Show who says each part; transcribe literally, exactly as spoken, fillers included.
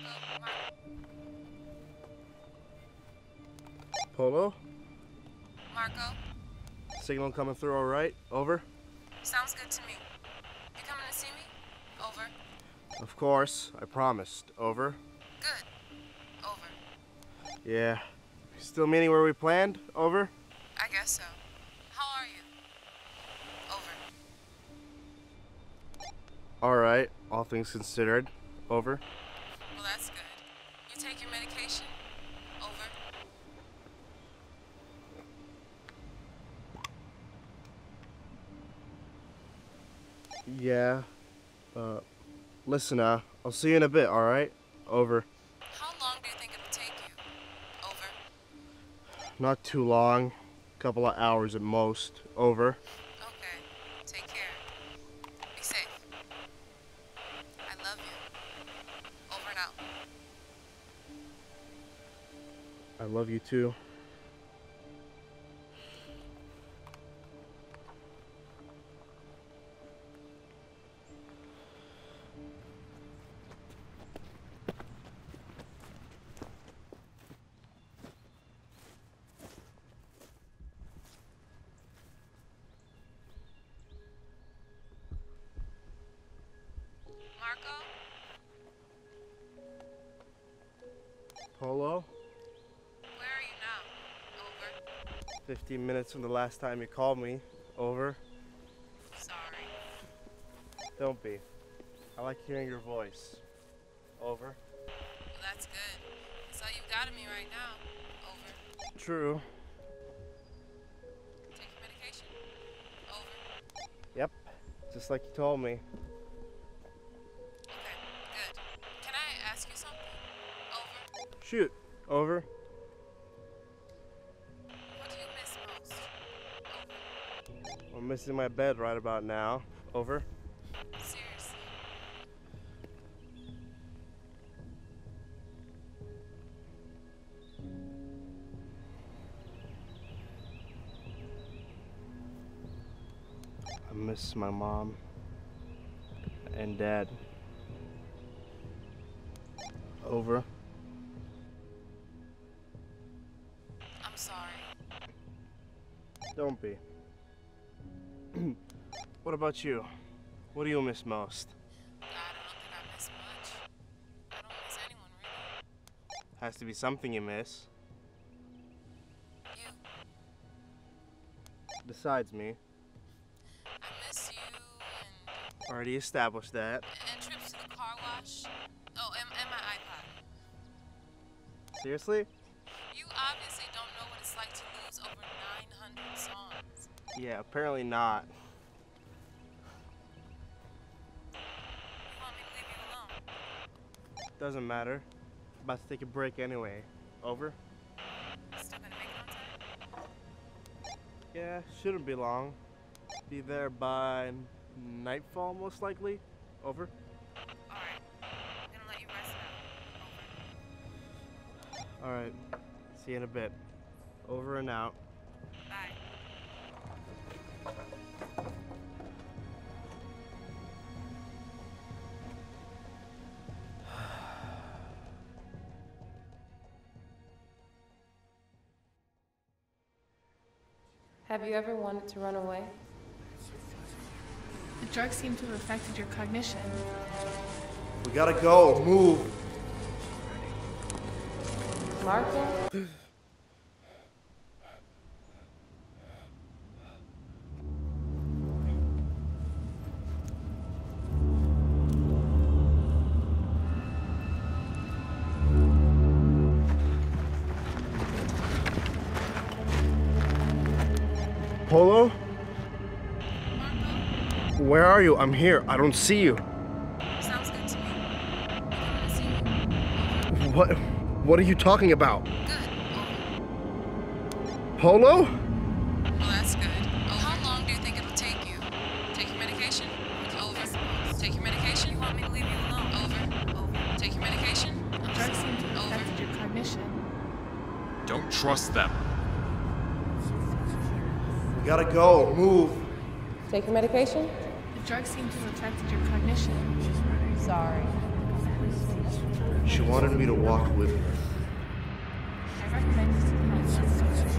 Speaker 1: Marco, Mar
Speaker 2: Polo?
Speaker 1: Marco?
Speaker 2: Signal coming through all right? Over?
Speaker 1: Sounds good to me. You coming to see me? Over.
Speaker 2: Of course. I promised. Over?
Speaker 1: Good. Over.
Speaker 2: Yeah. Still meeting where we planned? Over?
Speaker 1: I guess so. How are you? Over.
Speaker 2: All right. All things considered. Over?
Speaker 1: Well, that's good. You take your medication? Over.
Speaker 2: Yeah. Uh, listen, uh, I'll see you in a bit, all right? Over.
Speaker 1: How long do you think it'll take you? Over.
Speaker 2: Not too long. Couple of hours at most. Over.
Speaker 1: Okay. Take care. Be safe. I love you. Over and out.
Speaker 2: I love you too.
Speaker 1: Marco?
Speaker 2: Polo?
Speaker 1: Where are you now? Over.
Speaker 2: Fifteen minutes from the last time you called me. Over.
Speaker 1: Sorry.
Speaker 2: Don't be. I like hearing your voice. Over.
Speaker 1: Well, that's good. That's all you've got of me right now. Over.
Speaker 2: True.
Speaker 1: Take your medication? Over.
Speaker 2: Yep. Just like you told me.
Speaker 1: Okay, good. Can I ask you something? Over.
Speaker 2: Shoot. Over.
Speaker 1: What do you miss most? Over.
Speaker 2: I'm missing my bed right about now. Over.
Speaker 1: Seriously.
Speaker 2: I miss my mom and dad. Over.
Speaker 1: I'm sorry.
Speaker 2: Don't be. What about you? What do you miss most?
Speaker 1: God, I don't think I miss much. I don't miss anyone, really.
Speaker 2: Has to be something you miss.
Speaker 1: You.
Speaker 2: Besides me.
Speaker 1: I miss you and,
Speaker 2: Already established that.
Speaker 1: and trips to the car wash. Oh, and, and my iPod.
Speaker 2: Seriously?
Speaker 1: You obviously don't know what it's like to lose over nine hundred songs.
Speaker 2: Yeah, apparently not.
Speaker 1: You want me to leave you alone?
Speaker 2: Doesn't matter. About to take a break anyway. Over?
Speaker 1: Still gonna make it on time?
Speaker 2: Yeah, shouldn't be long. Be there by nightfall, most likely. Over?
Speaker 1: Alright. I'm gonna let you rest now. Over.
Speaker 2: Alright. See you in a bit. Over and out.
Speaker 1: Bye.
Speaker 3: Have you ever wanted to run away?
Speaker 4: The drugs seem to have affected your cognition.
Speaker 2: We gotta go. Move.
Speaker 3: Marco?
Speaker 2: Polo?
Speaker 1: Marco?
Speaker 2: Where are you? I'm here. I don't see you.
Speaker 1: Sounds good to me. You coming to see me? Over.
Speaker 2: What? What are you talking about?
Speaker 1: Good. Over.
Speaker 2: Polo?
Speaker 1: Well, that's good. Oh, how long do you think it'll take you? Take your medication? Over. Take your medication? You want me to leave you alone? Over. Over. Take your medication?
Speaker 4: Drugs seem to have
Speaker 1: Over.
Speaker 4: affected your cognition.
Speaker 5: Don't trust them.
Speaker 2: We gotta go. Move.
Speaker 3: Take your medication?
Speaker 4: The drugs seem to have affected your cognition.
Speaker 3: Sorry.
Speaker 2: She wanted me to walk with her.
Speaker 4: I recommend you to my